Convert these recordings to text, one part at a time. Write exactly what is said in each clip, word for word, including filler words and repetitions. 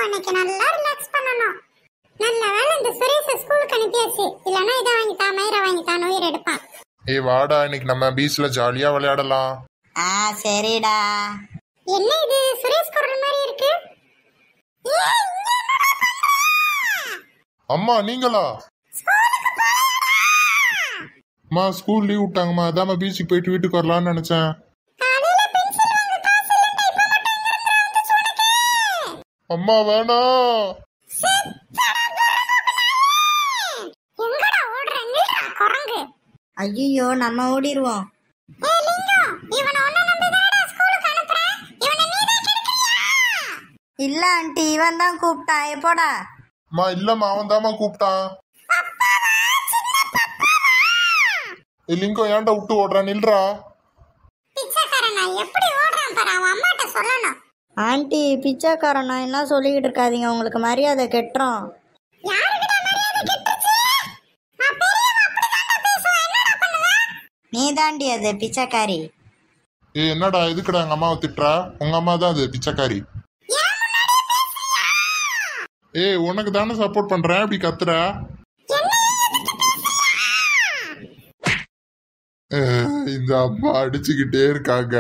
இன்னைக்கு நல்லா ரிலாக்ஸ் பண்ணனும். நல்ல வேளை இந்த சுரேஷ் ஸ்கூலுக்கு அனுப்பியாச்சு. இல்லனா இத வாங்கி தா மயிர வாங்கி தா உயிர் எடுப்பான். ஏய் வாடா, இன்னைக்கு நம்ம பீச்ல ஜாலியா விளையாடலாம். ஆ சரிடா. என்ன இது சுரேஷ் குரல் மாதிரி இருக்கு? அம்மா நீங்களா? அம்மா ஸ்கூல் லீவ் விட்டாங்கம்மா, அதான் பீச்சுக்கு போயிட்டு வீட்டுக்கு வரலாம்னு நினைச்சேன். அம்மா வேணாம். ஐயோ நம்ம ஓடிடுவோம். இல்ல ஆண்டி இவன் தான் கூப்பிட்டான். எப்போடா? அம்மா இல்லம்மா, அவன் தாம்மா கூப்பிட்டான். லிங்கோ ஏன்டா விட்டு ஓடுறான்? நில்றா. ஆண்டி பிச்சைக்காரனா என்ன சொல்லிக்கிட்டு இருக்காதீங்க, உங்களுக்கு மரியாதை கெட்டுறோம். நீ தாண்டி அது பிச்சைக்காரி. ஏ என்னடா எதுக்குடா எங்க அம்மாவை திட்டுறா? உங்க அம்மா தான் அது பிச்சைக்காரி. ஏ உனக்கு தானே சப்போர்ட் பண்றேன், இப்படி கத்துற? இந்த அம்மா அடிச்சுக்கிட்டே இருக்காங்க.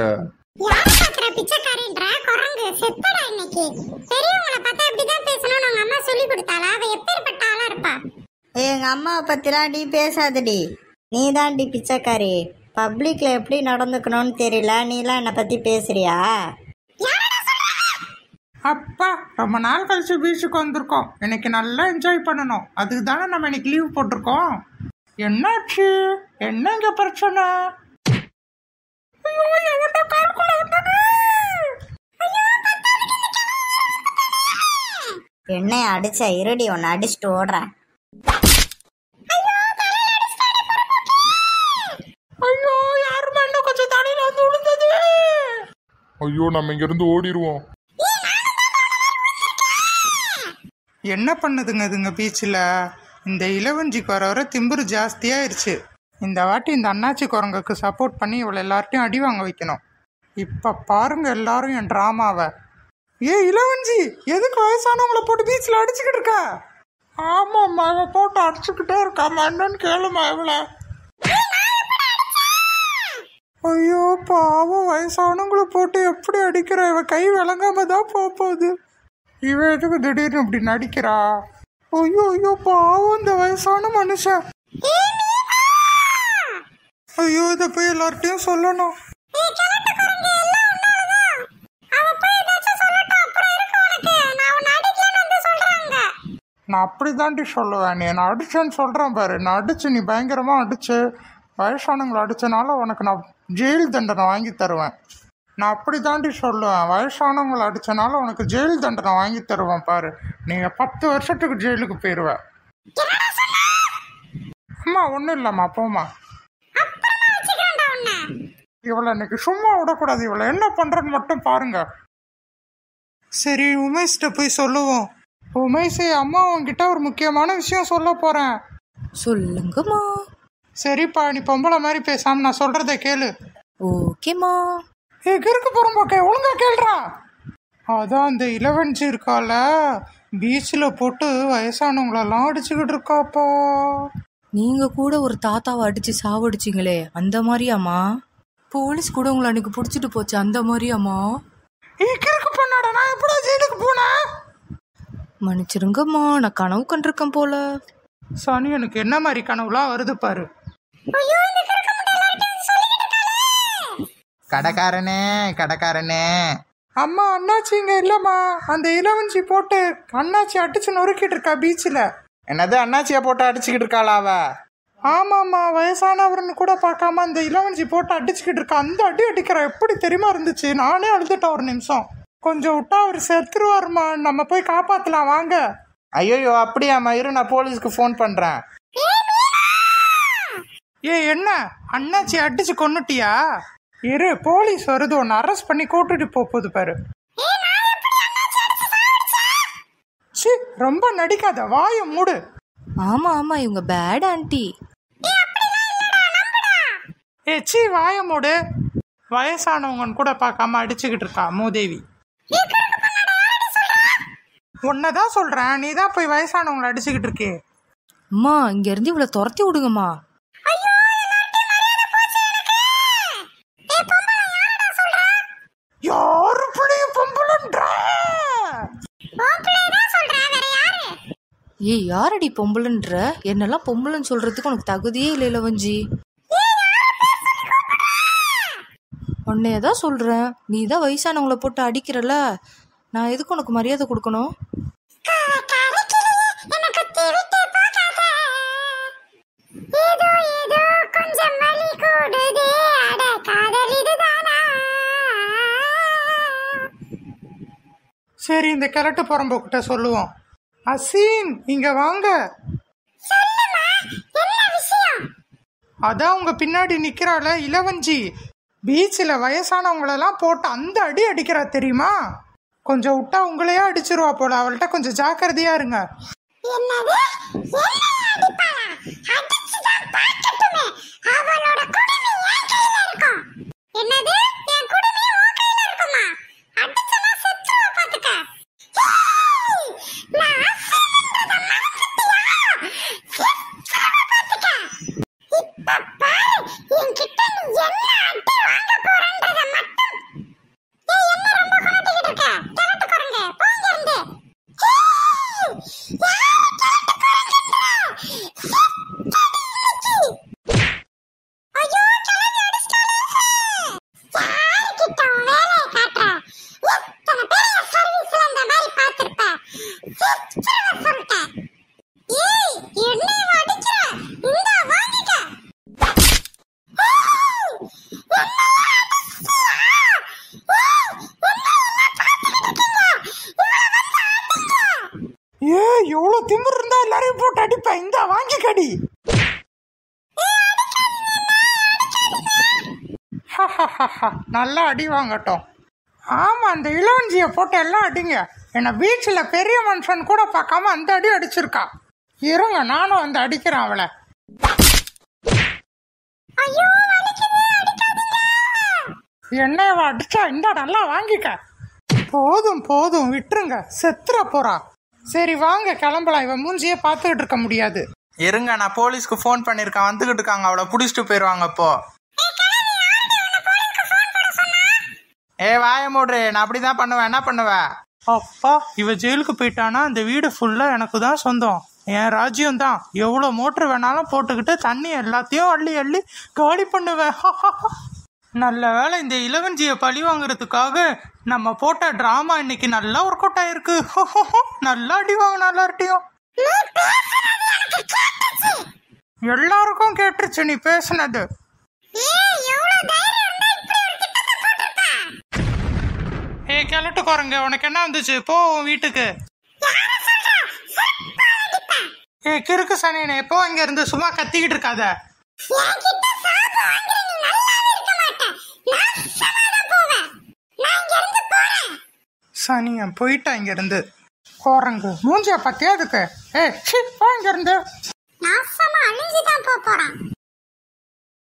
எங்க அம்மாவை பத்திலாம் நீ பேசாதடி. நீ தாண்டி பிச்சைக்காரி. பப்ளிக்ல எப்படி நடந்துக்கணும்னு தெரியல, நீலாம் என்னை பத்தி பேசுறியா? அப்பா ரொம்ப நாள் கழிச்சு பீச்சுக்கு வந்திருக்கோம். இன்னைக்கு நல்லா என்ஜாய் பண்ணணும். அதுக்கு தானே நம்ம இன்னைக்கு லீவ் போட்டிருக்கோம். என்னாச்சு? என்ன இங்க பிரச்சனை? என்னை அடிச்ச இருடி, ஒன்னு அடிச்சுட்டு ஓடுறேன். ஐயோ யாருமே இன்னும் கொஞ்சம் தண்ணியில வந்து விழுந்தது. ஐயோ நம்ம இங்க இருந்து ஓடிடுவோம். என்ன பண்ணுதுங்க இதுங்க பீச்சில்? இந்த இளவஞ்சிக்கு வர வர திம்புரு ஜாஸ்தியாயிருச்சு. இந்த வாட்டி இந்த அண்ணாச்சி குரங்குக்கு சப்போர்ட் பண்ணி இவளை எல்லார்ட்டையும் அடி வாங்க வைக்கணும். இப்போ பாருங்க எல்லாரும் என் ட்ராமாவை. ஏ இளவஞ்சி, எதுக்கு வயசானவங்களை போட்டு பீச்சில் அடிச்சுக்கிட்டு இருக்க? ஆமாம்மா, அவன் போட்டு அடிச்சுக்கிட்டே இருக்காம்மா. என்னன்னு கேளுமா இவளை. ஐயோ பாவம், வயசானவங்களை போட்டு எப்படி அடிக்கிற? இவ கை விளங்காம தான் போகுது. இவ எதுக்கு திடீர்னு இப்படி நடிக்கிறா? ஐயோ ஐயோ பாவம் இந்த வயசான மனுஷன். ஐயோ இத போய் எல்லார்ட்டையும் சொல்லணும். நான் அப்படிதாண்டி சொல்லுவேன். நீ நான் அடிச்சேன்னு சொல்றேன் பாரு. நான் அடிச்சு நீ பயங்கரமா அடிச்சு வயசானவங்களை அடிச்சனால உனக்கு நான் ஜெயில் தண்டனை வாங்கி தருவேன். நான் அப்படி தாண்டி சொல்லுவேன். வயசானவங்களை அடிச்சனால உனக்கு ஜெயில் தண்டனை வாங்கி தருவேன் பாரு. நீங்க பத்து வருஷத்துக்கு ஜெயிலுக்கு போயிருவ. அம்மா ஒன்றும் இல்லம்மா, போமா. இவளை இன்னைக்கு சும்மா விடக்கூடாது. இவளை என்ன பண்றன்னு மட்டும் பாருங்க. சரி உமேஷ்ட போய் சொல்லுவோம். உமேஷே, அம்மா உன்கிட்ட ஒரு முக்கியமான விஷயம் சொல்ல போறேன். சொல்லுங்கம்மா. சரிப்பா, நீ பொம்பளை மாதிரி பேசாம நான் சொல்றத கேளு. ஓகேம்மா. ஏ கிறுக்கு போறோம்பாக்கே, ஒழுங்கா கேள்றா. அதான் அந்த இளவஞ்சி இருக்கால, பீச்சில் போட்டு வயசானவங்களெல்லாம் அடிச்சுக்கிட்டு இருக்காப்பா. நீங்க கூட ஒரு தாத்தாவை அடிச்சு சாவடிச்சிங்களே, அந்த மாதிரியாம்மா? போலீஸ் கூட உங்களை அன்னைக்கு பிடிச்சிட்டு போச்சு, அந்த மாதிரியாம்மா? ஏ கிறுக்கு பண்ணாடா, நான் எப்படா ஜெயிலுக்கு போனேன்? மன்னிச்சிருங்கம்மா, நான் கனவு கண்டிருக்கேன் போல. சனி, எனக்கு என்ன மாதிரி கனவுலாம் வருது பாரு. கடைக்காரனே கடைக்காரனே. அம்மா அண்ணாச்சி இங்க இல்லம்மா. அந்த இளவஞ்சி போட்டு அண்ணாச்சி அடிச்சு நொறுக்கிட்டு இருக்கா பீச்சில். என்னது அண்ணாச்சியா போட்டு அடிச்சுக்கிட்டு இருக்காளா அவ? ஆமாம்மா, வயசானவர்னு கூட பார்க்காம அந்த இளவஞ்சி போட்டு அடிச்சுக்கிட்டு இருக்கா. அந்த அடி அடிக்கிற எப்படி தெரியுமா இருந்துச்சு? நானே அழுதுட்டேன் ஒரு நிமிஷம். கொஞ்சம் விட்டா அவர் செத்துருவாருமா. நம்ம போய் காப்பாத்தலாம் வாங்க. ஐயோ அப்படியாம்மா, இரு நான் போலீஸ்க்கு ஃபோன் பண்றேன். ஏ என்ன அண்ணாச்சி அடிச்சு கொன்னுட்டியா? இரு, போலீஸ் வருது, உன்னை அரெஸ்ட் பண்ணி கூட்டிட்டு போகுது பாரு. சி, ரொம்ப நடிக்காத, வாய மூடு. ஆமா ஆமா, இவங்க பேட் ஆண்டி. ஏ சி, வாய மூடு. வயசானவங்கன்னு கூட பார்க்காம அடிச்சுக்கிட்டு இருக்கா மூதேவி. உன்னதான் சொல்றேன், நீ தான் போய் வயசானவங்களை அடிச்சுக்கிட்டு இருக்கே. அம்மா இங்க இருந்து இவ்வளவு துரத்தி விடுங்கம்மா. யாரு பிள்ளையும் பொம்புலன்ற? ஏய் யாரடி பொம்பளைன்ற? என்னெல்லாம் பொம்பளைன்னு சொல்றதுக்கு உனக்கு தகுதியே இல்லை இளவஞ்சி. உன்னையதான் சொல்றேன், நீ தான் வயசானவங்கள போட்டு அடிக்கிறல, நான் எதுக்கு உனக்கு மரியாதை கொடுக்கணும்? சரி இந்த கிழட்டு புறம்போக்கிட்ட சொல்லுவோம். அசீன் இங்க வாங்க. அதான் உங்க பின்னாடி நிக்கிறாள இளவஞ்சி, பீச்சில் வயசானவங்களெல்லாம் போட்டு அந்த அடி அடிக்கிறா தெரியுமா? கொஞ்சம் விட்டா உங்களையே அடிச்சிருவா போல, அவள்கிட்ட கொஞ்சம் ஜாக்கிரதையா இருங்க. ஏ எவ்வளவு திமிரு இருந்தா எல்லாரையும் போட்டு அடிப்பேன். இந்த வாங்கி கடி. நல்லா அடி வாங்கட்டும். ஆமா அந்த இளவஞ்சிய போட்டு எல்லாம் அடிங்க. என்ன பீச்சில் பெரிய மனுஷன் கூட பார்க்காம அந்த அடி அடிச்சிருக்கா. இருங்க நானும் வந்து அடிக்கிறேன் அவளை. என்னைய அடிச்சா இந்த நல்லா வாங்கிக்க. போதும் போதும் விட்டுருங்க, செத்துற போறா. சரி வாங்க கிளம்பலாம், இவன் மூஞ்சியே பார்த்துக்கிட்டு இருக்க முடியாது. இருங்க நான் போலீஸ்க்கு ஃபோன் பண்ணிருக்கேன், வந்துகிட்டு இருக்காங்க, அவளை புடிச்சிட்டு போயிருவாங்க. இப்போ ஏ வாய மூடு, நான் அப்படிதான் பண்ணுவேன். என்ன பண்ணுவேன்? அப்பா இவ ஜெயிலுக்கு போயிட்டானா இந்த வீடு ஃபுல்லா எனக்கு தான் சொந்தம், என் ராஜ்யம் தான். எவ்வளவு மோட்டர் வேணாலும் போட்டுக்கிட்டு தண்ணி எல்லாத்தையும் அள்ளி அள்ளி காலி பண்ணுவேன். நல்ல வேலை இந்த இளவஞ்சியை பழி வாங்குறதுக்காக நம்ம போட்ட டிராமா இன்னைக்கு நல்லா ஒர்க் அவுட் ஆயிருக்கு. நல்லா அடி வாங்கினா எல்லார்ட்டையும். எல்லாருக்கும் கேட்டுருச்சு நீ பேசுனது. ஏ கிளட்டு குரங்க, உனக்கு என்ன வந்துச்சு? போ வீட்டுக்கு. ஏ கிறுக்கு சனியனே, எப்போ இங்க இருந்து சும்மா கத்திக்கிட்டு இருக்காத. சனியன் போயிட்டா இங்க இருந்து. குரங்கு மூஞ்சிய பத்தியா அதுக்கு. ஏ போ இங்க இருந்து. நாசமா அழிஞ்சுதான் போறான்.